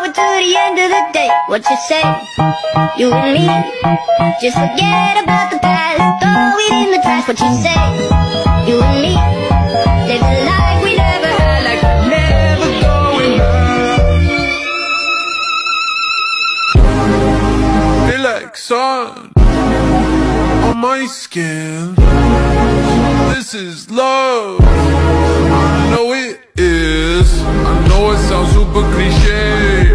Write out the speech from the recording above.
forward to the end of the day. What you say? You and me, just forget about the past, throw it in the trash. What you say? You and me, live the life we never had, like we're never going back. Feel like sun on my skin. This is love, I know it is. I know it sounds super cliche,